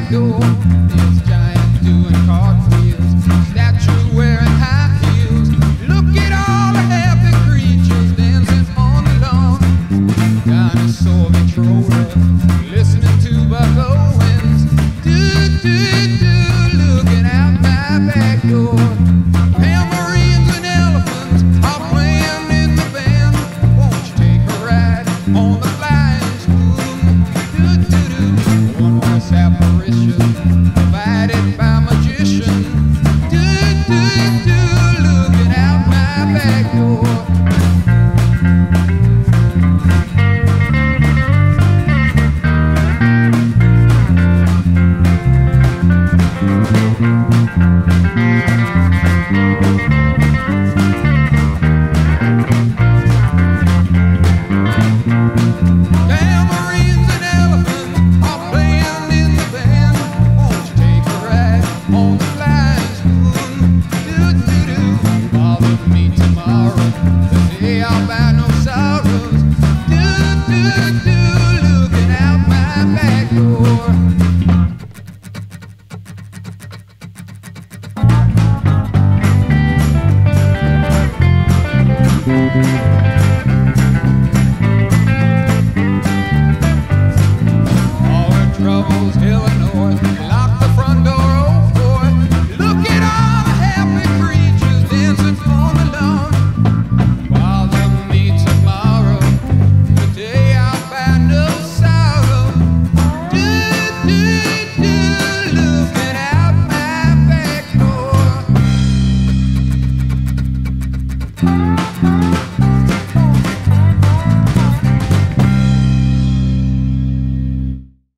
back door. There's giants doing cartwheels, statues wearing high heels. Look at all the happy creatures dancing on the lawn. Dinosaur controller, listening to Buck Owens. Do, do, do, looking out my back door. Tambourines and elephants are playing in the band. Won't you take a ride on the flying spoon? Do, do, do. One last apparition provided by magician. Do, do, do, looking out my back door. Tambourines and elephants are playing in the band. Won't you take a ride on the flying spoon? Do, do, do. Follow me tomorrow, the day I'll buy no sorrows. Do, do, do, looking out my back door. All her troubles heading north, lock the front door, oh boy. Look at all the happy creatures dancing on the lawn. Bother me tomorrow, the day I'll find no sorrow. Do, do, do, looking out my back door.